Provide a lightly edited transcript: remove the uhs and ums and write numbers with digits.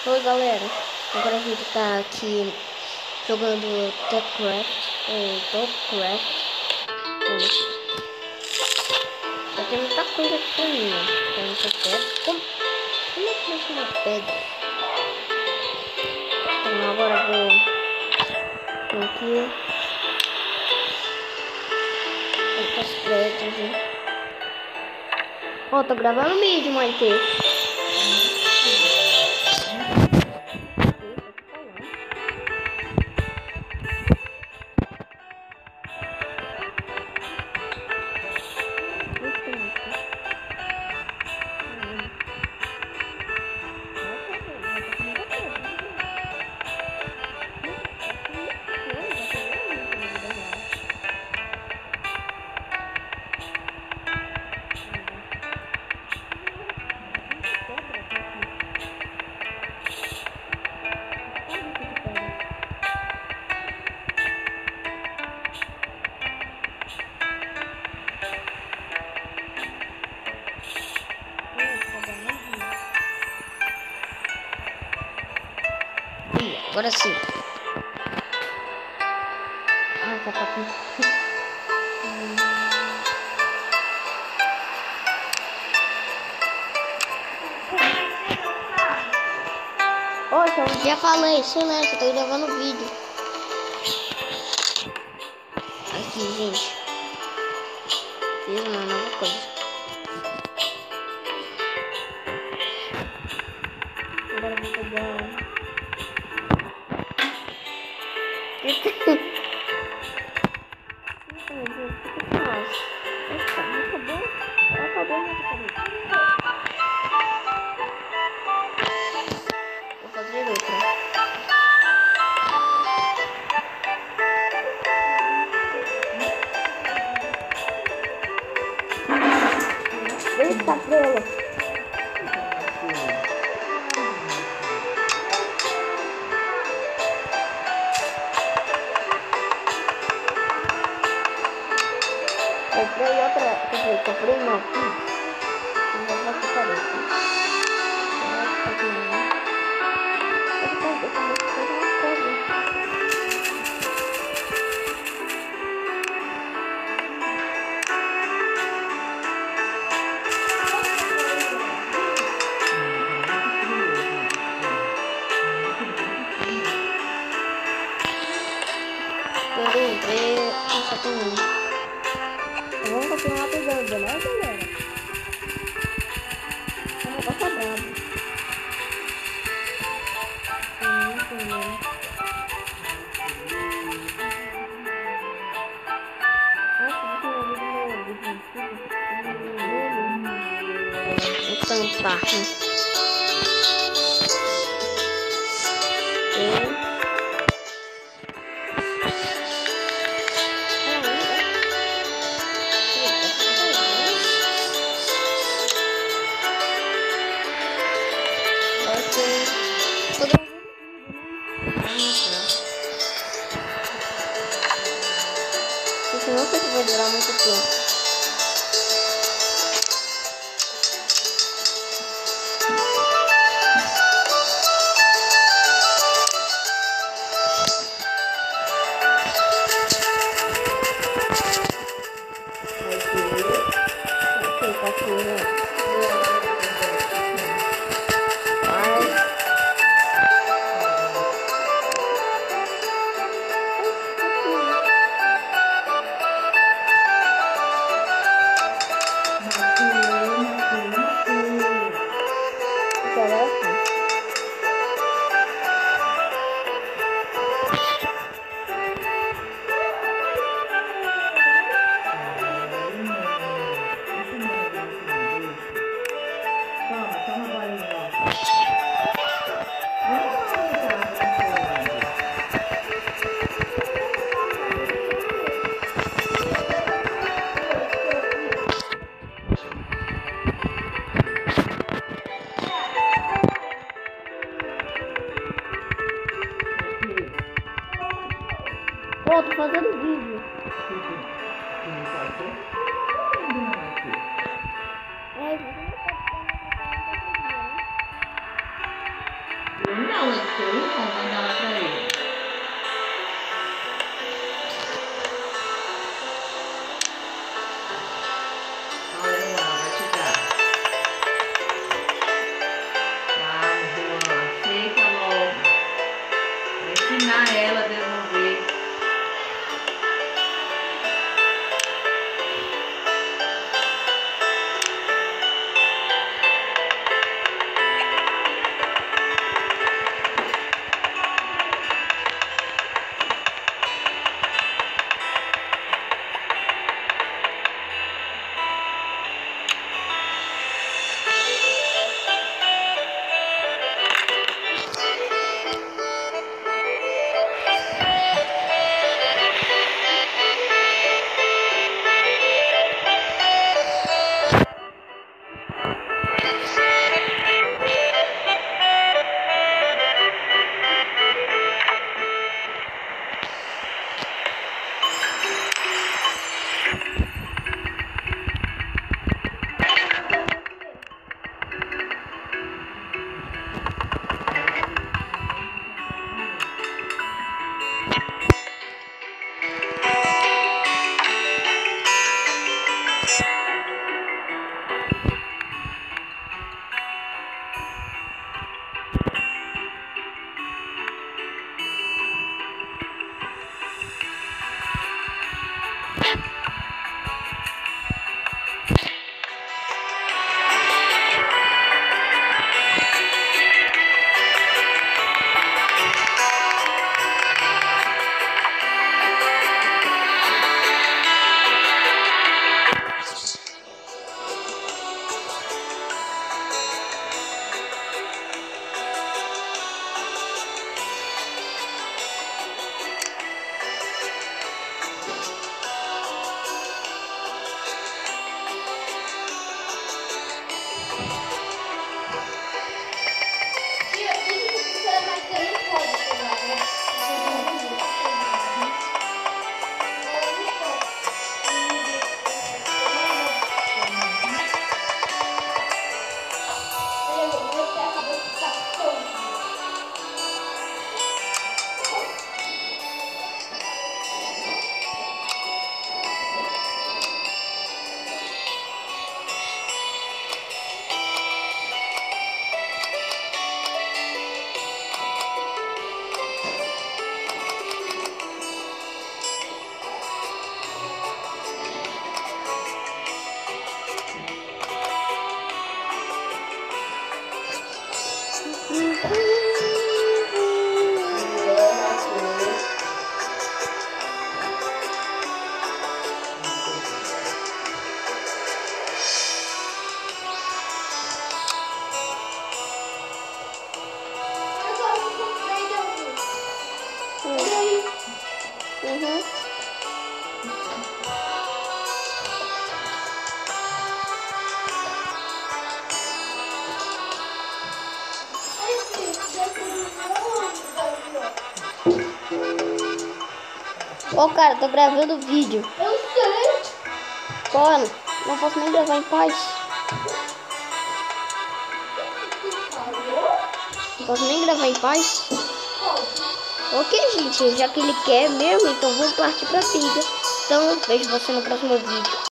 Oi galera, agora a gente tá aqui jogando Topcraft. Já tem muita coisa aqui pra mim, ó. Tem essa pedra. Como é que mexe uma pedra? Então agora eu vou aqui. As pedras, né? Ó, tô gravando vídeo, Maite. Agora sim. Ah, tá aqui. Poxa, eu já falei, silêncio, tô gravando vídeo. Aqui, gente. Fiz uma nova coisa. Agora eu vou pegar. Vou fazer outra. Eita, estrela. Comprei outra, quer dizer, comprei não. Não vai ficar isso. Vamos continuar pegando, né, galera? O negócio é brabo. Então tá. Isso não sei se vai durar muito tempo. Pô, tô fazendo vídeo. Não, é do seu irmão, vai dar lá pra ele. Olha lá, vai te dar. Calma, João, aceita logo. Vai ensinar ela a devolver. Uhum. Ô, cara, tô gravando vídeo. Eu sei. Pô, não posso nem gravar em paz. Não posso nem gravar em paz. Ok, gente, já que ele quer mesmo, então vamos partir pra briga. Então, vejo você no próximo vídeo.